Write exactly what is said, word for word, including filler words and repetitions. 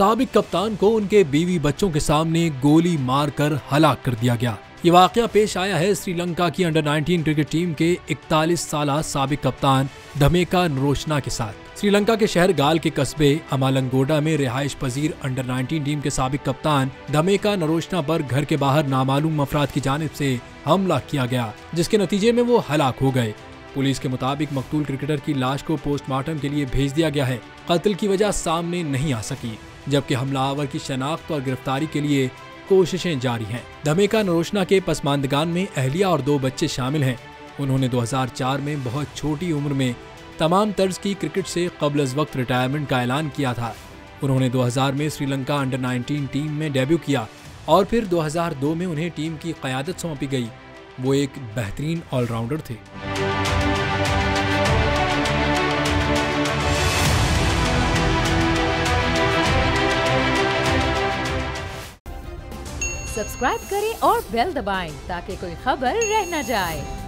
साबिक कप्तान को उनके बीवी बच्चों के सामने गोली मारकर हलाक कर दिया गया। ये वाकया पेश आया है श्रीलंका की अंडर नाइनटीन क्रिकेट टीम के इकतालीस साला साबिक कप्तान धमेका नरोशना के साथ। श्रीलंका के शहर गाल के कस्बे अमालंगोडा में रिहाइश पजीर अंडर नाइनटीन टीम के साबिक कप्तान धमेका नरोशना पर घर के बाहर नामालूम अफराद की जानिब से हमला किया गया, जिसके नतीजे में वो हलाक हो गए। पुलिस के मुताबिक मकतूल क्रिकेटर की लाश को पोस्टमार्टम के लिए भेज दिया गया है। कत्ल की वजह सामने नहीं आ सकी, जबकि हमलावर की शनाख्त और गिरफ्तारी के लिए कोशिशें जारी हैं। धमेका नरोशना के पसमानदगान में अहलिया और दो बच्चे शामिल हैं। उन्होंने दो हज़ार चार में बहुत छोटी उम्र में तमाम तर्ज की क्रिकेट से कब्ल अज़ वक्त रिटायरमेंट का ऐलान किया था। उन्होंने दो हज़ार में श्रीलंका अंडर नाइनटीन टीम में डेब्यू किया और फिर दो हज़ार दो में उन्हें टीम की क़यादत सौंपी गई। वो एक बेहतरीन ऑलराउंडर थे। सब्सक्राइब करें और बेल दबाएं ताकि कोई खबर रह न जाए।